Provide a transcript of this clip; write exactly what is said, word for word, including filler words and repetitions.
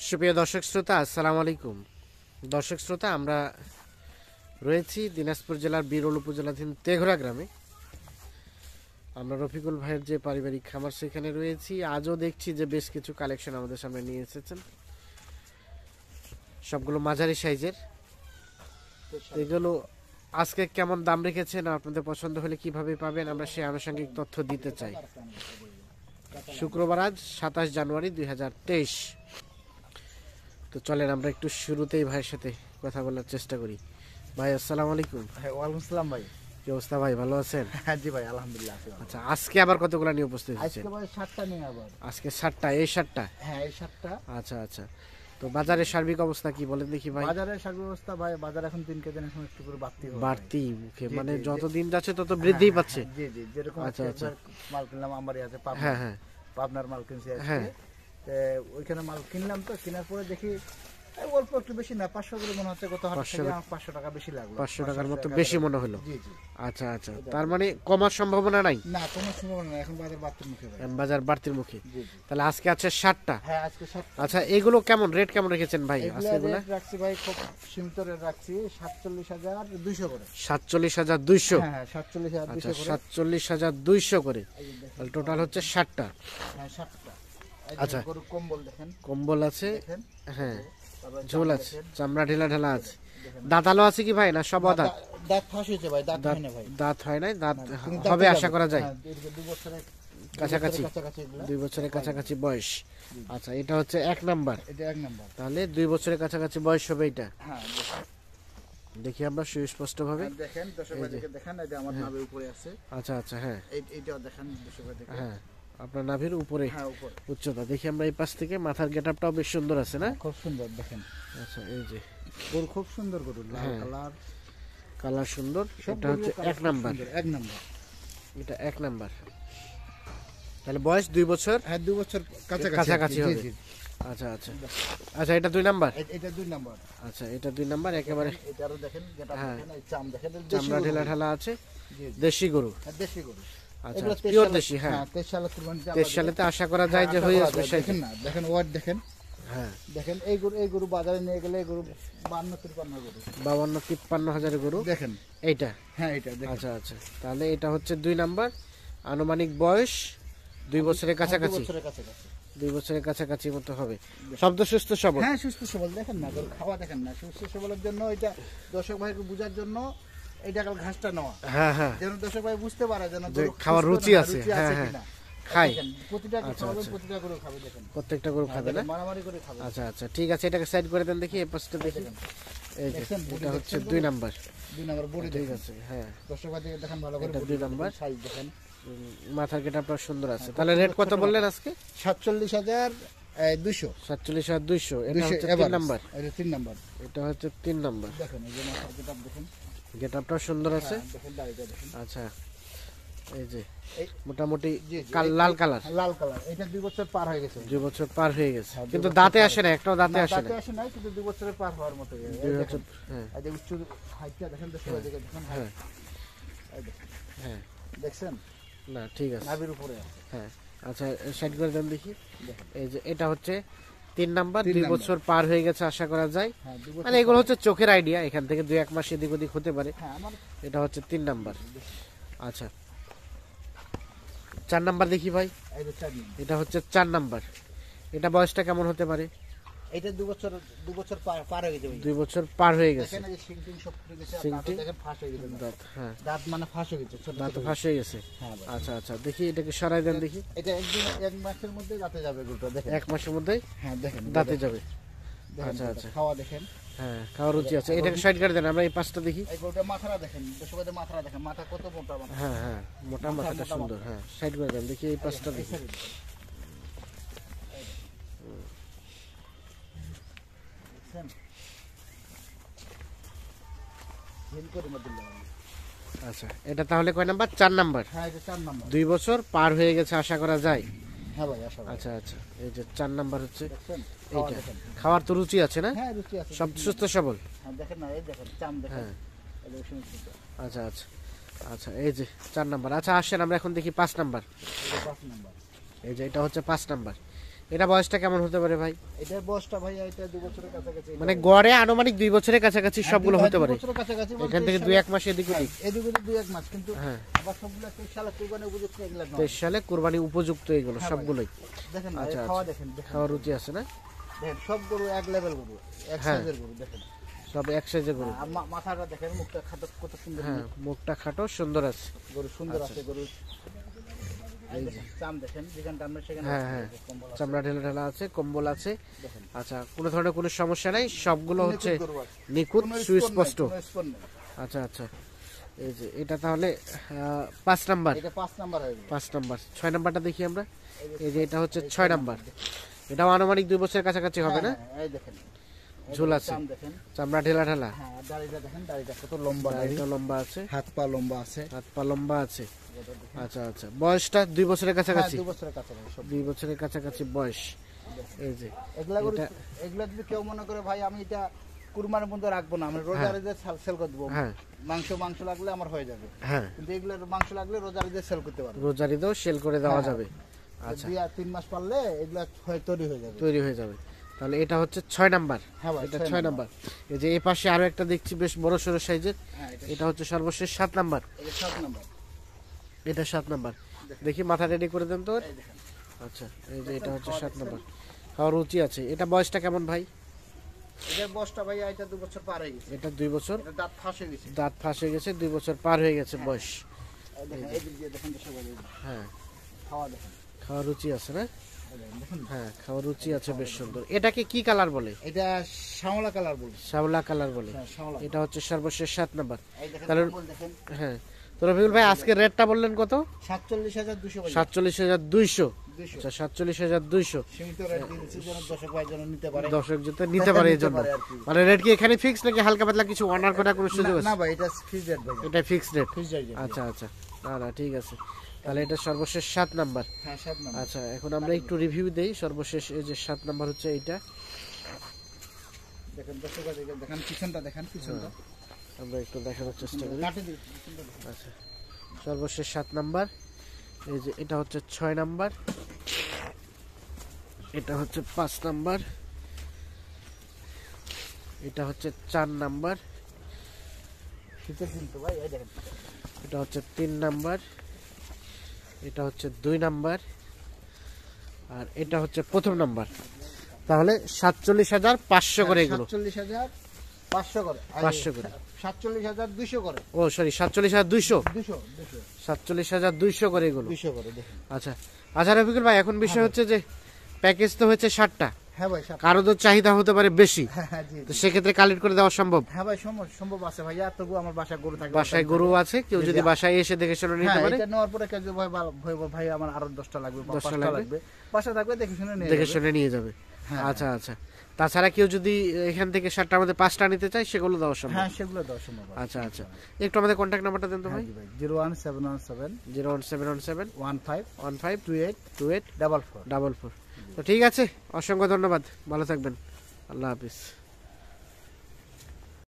সুপ্রিয় দর্শক শ্রোতা, আসসালামু আলাইকুম। দর্শক শ্রোতা, আমরা রয়েছি দিনাজপুর জেলার বিরল উপজেলাধীন তেঘরা গ্রামে। আমরা রফিকুল ভাইয়ের যে পারিবারিক খামার সেখানে রয়েছি। আজও দেখছি যে বেশ কিছু কালেকশন আমাদের সামনে নিয়ে এসেছেন, সবগুলো মাঝারি সাইজের। এগুলো আজকে কেমন দাম রেখেছেন, আপনাদের পছন্দ হলে কিভাবে পাবেন, আমরা সেই আনুষঙ্গিক তথ্য দিতে চাই। শুক্রবার আজ সাতাশ জানুয়ারি দুই হাজার তেইশ। তো চলেন আমরা একটু শুরুতেই ভাইয়ের সাথে কথা বলার চেষ্টা করি। ভাই আসসালামু আলাইকুম। ওয়ালাইকুম আসসালাম ভাই। কি অবস্থা ভাই, ভালো আছেন? হ্যাঁ জি ভাই, আলহামদুলিল্লাহ। আচ্ছা, আজকে আবার কতগুলো নিয়ে উপস্থিত হয়েছে? আজকে ভাই সাতটা নিয়ে আবার। আজকে সাতটা, এই সাতটা? হ্যাঁ এই সাতটা। আচ্ছা আচ্ছা, তো বাজারের সার্বিক অবস্থা কি বলেন দেখি ভাই। বাজারের সার্বিক অবস্থা ভাই, বাজার এখন দিনকে দিন এখন একটু করে বাড়তি হচ্ছে। বাড়তি মুখে মানে যত দিন যাচ্ছে তত বৃদ্ধি পাচ্ছে। জি জি, যেরকম আচ্ছা আচ্ছা, মাল কিনলাম আমারই আছে পাবনা। হ্যাঁ হ্যাঁ, পাবনার মাল কিনছি আজকে। হ্যাঁ, ওইখানে মাল কিনলাম, তো কেনার পরে দেখি অল্প একটু বেশি না, পাঁচশো করে মনে হচ্ছে, কত হাট থেকে পাঁচশো টাকা বেশি লাগলো, পাঁচশো টাকার মতো বেশি মনে হলো। জি জি। আচ্ছা আচ্ছা, তার মানে কমার সম্ভাবনা নাই? না, কোনো সম্ভাবনা নাই, এখন বাজার বাড়তির মুখে ভাই। বাজার বাড়তির মুখে। জি জি। তাহলে আজকে আছে সাতটা? হ্যাঁ আজকে সাতটা। আচ্ছা, এগুলো কেমন রেট কেমন রেখেছেন ভাই আজকে? এগুলো রাখছি ভাই খুব সীমিত রেট রাখছি, সাতচল্লিশ হাজার দুইশো করে। সাতচল্লিশ হাজার দুইশো? হ্যাঁ সাতচল্লিশ হাজার দুইশো করে। সাতচল্লিশ হাজার দুইশো করে, টোটাল হচ্ছে ষাটটা। হ্যাঁ সাতটা। আচ্ছা, কম্বল দেখেন, কম্বল আছে, হ্যাঁ, তারপরে ঝোল আছে, চামড়া ঢেলা ঢেলা আছে। দাঁতালো আছে কি ভাই, না সব দাঁত? দাঁত ফাঁস হয়েছে ভাই, দাঁত হয় না ভাই। দাঁত হয় নাই, দাঁত হবে আশা করা যায়। দুই বছরের কাছাকাছি, দুই বছরের কাছাকাছি বয়স। আচ্ছা, এটা হচ্ছে এক নাম্বার। এটা এক নাম্বার, তাহলে দুই বছরের কাছাকাছি বয়স হবে এটা। হ্যাঁ দেখি আমরা সুস্পষ্ট ভাবে দেখেন, দর্শক ভাই দেখেন, এটা আমার নাভির উপরে আছে। আচ্ছা আচ্ছা, হ্যাঁ, এইটাও দেখেন দর্শক ভাই দেখেন, হ্যাঁ, আপনার নাভির উপরে, হ্যাঁ উপরে উচ্চতা। দেখি আমরা এই পাশ থেকে, মাথার গেটআপটাও বেশ সুন্দর আছে না? খুব সুন্দর দেখেন। আচ্ছা, এই যে গরু খুব সুন্দর গরু, লাল কালার, কালার সুন্দর। এটা হচ্ছে এক নাম্বার, এক নাম্বার, এটা এক নাম্বার। তাহলে বয়স দুই বছর, হ্যাঁ দুই বছর কাছাকাছি হবে। আচ্ছা আচ্ছা আচ্ছা, এটা দুই নাম্বার। এটা দুই নাম্বার। আচ্ছা, এটা দুই নাম্বার একেবারে। এটারও দেখেন, হ্যাঁ, দেখেন, এই চাম দেখেন, চামড়া ঢেলা ঢালা আছে, দেশি গরু। হ্যাঁ দেশি গরু। আচ্ছা, পিওর দেশি। হ্যাঁ, তেইশ সালে কুরবানি, তেইশ সালেতে আশা করা যায় যে হয়ে আসবে। দেখেন না, দেখেন ওয়াট দেখেন, হ্যাঁ দেখেন এই গরু, এই গরু বাজারে নিয়ে গেলে এই গরু বান্ন তিপ্পান্ন গরু, বাউন্ন তিপ্পান্ন হাজারের গরু দেখেন এইটা। হ্যাঁ এটা দেখেন। আচ্ছা আচ্ছা, তাহলে এটা হচ্ছে দুই নাম্বার। আনুমানিক বয়স দুই বছরের কাছাকাছি, দুই বছরের কাছাকাছি মতো হবে। শব্দ সুস্থ সবল? হ্যাঁ সুস্থ সবল। দেখেন না গরু খাওয়া, দেখেন না, সুস্থ সবলের জন্য এটা দর্শক ভাইকে বোঝার জন্য এইটা কাল ঘাসটা নেওয়া, হ্যাঁ হ্যাঁ, যেন দর্শক ভাই বুঝতে পারে যেন খাওয়ার রুচি আছে। হ্যাঁ হ্যাঁ, খাই, প্রতিটা খাওয়াবেন, প্রতিটা গরু খাবে, দেখেন প্রত্যেকটা গরু খাবে না, মারামারি করে খাবে। আচ্ছা আচ্ছা, ঠিক আছে, এটাকে সাইড করে দেন দেখি, এই পাশটা দেখি। এই যে এটা হচ্ছে দুই নাম্বার, দুই নাম্বার বডি, ঠিক আছে। হ্যাঁ, দর্শক ভাই দেখেন ভালো করে, এটা দুই নাম্বার। সাইজ দেখেন, মাথার গেটআপটা সুন্দর আছে। তাহলে রেট কত বললেন আজকে? সাতচল্লিশ হাজার দুইশো। সাতচল্লিশ হাজার দুইশো। এটা হচ্ছে তিন নাম্বার, এটা তিন নাম্বার, এটা হচ্ছে তিন নাম্বার। দেখেন এই যে মাথার গেটআপ দেখেন, গেটআপটা সুন্দর আছে। দেখেন দাড়িটা দেখেন। আচ্ছা, এই যে মোটামুটি লাল কালার, লাল কালার। এটা দুই বছর পার হয়ে গেছে, দুই বছর পার হয়ে গেছে, কিন্তু দাঁতে আসে না, একটাও দাঁতে আসে না। দাঁতে আসে না, কিন্তু দুই বছরের পার হওয়ার মতো। দুই বছর, হ্যাঁ, এই যে উচ্চ হাইটটা দেখেন, দর্শক ভাই দেখেন, হ্যাঁ এই দেখেন, হ্যাঁ, দেখছেন না ঠিক আছে, নাভির উপরে আছে। হ্যাঁ আচ্ছা, সাইড করে দেন দেখি। এই যে এটা হচ্ছে তিন নাম্বার, দুই বছর পার হয়ে গেছে আশা করা যায়। মানে এগুলো হচ্ছে চোখের আইডিয়া, এখান থেকে দুই এক মাস এদিক ওদিক হতে পারে। এটা হচ্ছে তিন নাম্বার। আচ্ছা, চার নাম্বার দেখি ভাই। এটা হচ্ছে চার নাম্বার। এটা বয়সটা কেমন হতে পারে? এটা দুই বছর, দুই বছর পার হয়ে গেছে, দুই বছর পার হয়ে গেছে। দেখেন এই সিং টিং সব ফুটে গেছে, সিং টিং দেখেন ফাঁস হয়ে গেছে, দাঁত, হ্যাঁ দাঁত মানে ফাঁস হয়ে গেছে, ছোট দাঁত ফাঁস হয়ে গেছে। হ্যাঁ আচ্ছা আচ্ছা, দেখি এটাকে সরাই দেন দেখি। এটা একদিন, এক মাসের মধ্যে দাঁতে যাবে গরুটা, দেখেন এক মাসের মধ্যেই, হ্যাঁ দেখেন দাঁতে যাবে। আচ্ছা আচ্ছা, খাওয়া দেখেন, হ্যাঁ খাওয়ার রুচি আছে। এটাকে সাইড করে দেন, আমরা এই পাশটা দেখি। এই গরুটা মাথাটা দেখেন, দর্শকদের মাথাটা দেখেন, মাথা কত মোটা মাথা। হ্যাঁ হ্যাঁ, মোটা মাথাটা সুন্দর। হ্যাঁ, সাইড করে দেন দেখি, এই পাশটা দেখি। আচ্ছা, এটা তাহলে কয় নাম্বার? চার নাম্বার। হ্যাঁ এটা চার নাম্বার, দুই বছর পার হয়ে গেছে আশা করা যায়। হ্যাঁ ভাই আশা। আচ্ছা আচ্ছা, এই যে চার নাম্বার হচ্ছে এইটা, খাওয়ার তো রুচি আছে না? হ্যাঁ রুচি আছে, সব সুস্থ সবল। হ্যাঁ দেখেন না, এই দেখেন চাম দেখেন। হ্যাঁ, আচ্ছা আচ্ছা আচ্ছা, এই যে চার নাম্বার। আচ্ছা আসেন আমরা এখন দেখি পাঁচ নাম্বার। পাঁচ নাম্বার, এই যে এটা হচ্ছে পাঁচ নাম্বার। এটা বয়সটা কেমন হতে পারে ভাই? এটার বয়সটা ভাই এটা দুই বছরের কাছাকাছি। মানে গড়ে আনুমানিক দুই বছরের কাছাকাছি সবগুলো হতে পারে। দুই বছরের কাছাকাছি বলতে এখান থেকে দুই এক মাস এদিক ওদিক। এদিক ওদিক দুই এক মাস, কিন্তু হ্যাঁ আবার সবগুলো তেইশ সালে কুরবানি উপযুক্ত এগুলা নয়। তেইশ সালে কুরবানি উপযুক্ত এগুলো হ্যাঁ ভাই। সবগুলোই। দেখেন না, আচ্ছা, এর খাওয়া দেখেন, দেখেন খাওয়ার রুচি আছে না? দেখেন সব গরু এক লেভেল গরু, এক হ্যাঁ। সাইজের গরু দেখেন। সব এক সাইজের গরু। আর মা- মাথাটা দেখেন, মুখটা খাটো, কত সুন্দর হ্যাঁ মুখ। মুখটা খাটো সুন্দর আছে। গরু সুন্দর আছে গরু। এই দেখেন, চাম দেখেন, যেখানে টানবে সেখানে হ্যাঁ হ্যাঁ কম্বল আছে। চামড়া ঢেলা ঢালা আছে, কম্বল আছে। দেখেন আচ্ছা কোনো ধরনের কোনো সমস্যা নাই, সবগুলো হচ্ছে নিখুঁত গরু আছে। নিখুঁত কোনো স্পট সুস্পষ্ট। নেই, কোনো স্পট নেই। আচ্ছা আচ্ছা এই যে এটা তাহলে আহ, পাঁচ নাম্বার। এটা পাঁচ নাম্বার হয়ে গেল। পাঁচ নাম্বার। ছয় নাম্বারটা দেখি আমরা। এই যে এটা হচ্ছে ছয় নাম্বার। এটাও আনুমানিক দুই বছরের কাছাকাছি হবে না? হ্যাঁ, এই দেখেন ঝোল আছে, চাম দেখেন। চামড়া ঢেলা ঢালা, হ্যাঁ, আর দাড়িটা দেখেন, দাড়িটা কত লম্বা দাড়ি, দাড়িটা লম্বা আছে, হাত পা লম্বা আছে। হাত পা লম্বা আছে। আচ্ছা আচ্ছা বয়সটা দুই বছরের হ্যাঁ, কাছাকাছি। দুই বছরের কাছাকাছি সব। দুই বছরের কাছাকাছি বয়স। এই যে এগুলা গরু, এটা- এগুলা যদি কেউ মনে করে ভাই আমি এটা কুরবানির মধ্যে রাখবো না, আমি রোজারিতে সেল করে দেবো, হ্যাঁ মাংস মাংস লাগলে আমার হয়ে যাবে, হ্যাঁ কিন্তু এগুলোর মাংস লাগলে রোজারিতে সেল করতে পারবো। রোজারিতেও সেল করে দেওয়া হ্যাঁ। যাবে। আচ্ছা দুই আর তিন মাস পারলে এগুলা হয়ে তৈরি হয়ে যাবে। তৈরি হয়ে যাবে। তাহলে এটা হচ্ছে ছয় নাম্বার। হ্যাঁ ভাই, এটা ছয় ছয় নাম্বার। এই যে এই পাশে আরো একটা দেখছি বেশ বড় সড়ো সাইজের, হ্যাঁ, এটা এটা হচ্ছে সর্বশেষ সাত নাম্বার। এটা সাত নাম্বার। এটা সাত নাম্বার। দেখি মাথা রেডি করে দেন তো ওর। এই দেখেন, আচ্ছা এই যে এটা হচ্ছে সাত নাম্বার। খাওয়ার রুচি আছে। এটা বয়সটা কেমন ভাই? এটার বয়সটা ভাই এটা দু বছর পার হয়ে গেছে। এটা দুই বছর, এটা দাঁত ফাঁস হয়ে গেছে। দাঁত ফাঁস হয়ে গেছে, দুই বছর পার হয়ে গেছে বয়স। এই দেখেন, এই দিক দিয়ে দেখেন তো সবাই, এই হ্যাঁ খাওয়া দেখেন, খাওয়ার রুচি আছে না? এই দেখেন, দেখেন। হ্যাঁ খাওয়ার রুচি আছে বেশ সুন্দর। এটাকে কি কালার বলে? এটা শ্যামলা কালার বলি। শ্যাওলা কালার বলে। হ্যাঁ, শ্যামলা। এটা হচ্ছে সর্বশেষ সাত নাম্বার। এই দেখেন, তাহলে- কম্বল দেখেন, হ্যাঁ তো রবিউল ভাই আজকে রেটটা বললেন কত? সাতচল্লিশ হাজার দুশো বাজার। সাতচল্লিশ হাজার দুইশো। দুইশো। আচ্ছা সাতচল্লিশ হাজার দুইশো। সীমিত রেট দিয়ে দিচ্ছি যেন দর্শক ভাই যেন নিতে পারে। দর্শক যাতে নিতে পারে এই জন্য। নিতে পারে আর কি। মানে রেট কি এখানে ফিক্স নাকি হালকা পাতলা কিছু অনার করার কোনো সুযোগ না, আছে? না ভাই, এটা ফিক্সড রেট ভাই। এটা ফিক্স রেট। Fixed rate. আচ্ছা আচ্ছা না না ঠিক আছে। তাহলে এটা সর্বশেষ সাত নাম্বার। হ্যাঁ, সাত নাম্বার। আচ্ছা এখন আমরা একটু রিভিউ দেই। সর্বশেষ এই যে সাত নাম্বার হচ্ছে এইটা। দেখেন দর্শক ভাই, দেখেন, দেখেন পিছনটা, দেখেন পিছনটা। আমরা একটু দেখানোর চেষ্টা করি। কাটে দিন, পিছনটা দেখেন। আচ্ছা সর্বশেষ সাত নাম্বার। এই যে এটা হচ্ছে ছয় নাম্বার, এটা হচ্ছে পাঁচ নাম্বার, এটা হচ্ছে চার নাম্বার, শীতের দিন তো ভাই, এই দেখেন। এটা হচ্ছে তিন নাম্বার, এটা হচ্ছে দুই নাম্বার, আর এটা হচ্ছে প্রথম নাম্বার। তাহলে সাতচল্লিশ হাজার পাঁচশো করে এগুলো। সাতচল্লিশ হাজার পাঁচশো করে। পাঁচশো করে। সাতচল্লিশ হাজার দুইশো করে। ও সরি সাতচল্লিশ হাজার দুইশো। দুশো, দুশো, সাতচল্লিশ হাজার দুইশো করে এগুলো। দুশো করে দেখেন। আচ্ছা আচ্ছা রফিকুল ভাই এখন বিষয় হচ্ছে যে প্যাকেজ তো হচ্ছে ষাটটা, হ্যাঁ ভাই, সাত। কারো তো চাহিদা হতে পারে বেশি, হ্যাঁ, হ্যাঁ, জি, তো জি। সেক্ষেত্রে কালেক্ট করে দেওয়া সম্ভব? হ্যাঁ ভাই, সম্ভব সম্ভব আছে ভাইয়া, তবু আমার বাসায় গরু থাকে। বাসায় গরু আছে, কেউ যদি বাসায় এসে দেখে শুনে নিতে হ্যাঁ, পারে, এটা নেওয়ার পরে কেউ যদি ভাই ভালো- ভাই বলে, ভাই আমার আরো দশটা লাগবে বা দশটা পাঁচটা লাগবে। লাগবে, বাসা থাকবে দেখে শুনে নিয়ে দেখে যাবে। শুনে নিয়ে যাবে। হ্যাঁ, আচ্ছা আচ্ছা তাছাড়া কেউ যদি এখান থেকে সাতটার মধ্যে পাঁচটা নিতে চায় সেগুলো দেওয়া সম্ভব? হ্যাঁ, সেগুলো দেওয়া সম্ভব। আচ্ছা আচ্ছা একটু আমাদের কন্ট্যাক্ট নাম্বারটা দেন তো ভাই। Zero one seven one seven zero one seven one seven one five one five two eight two eight double four. Double four. তো ঠিক আছে, অসংখ্য ধন্যবাদ, ভালো থাকবেন, আল্লাহ হাফিজ।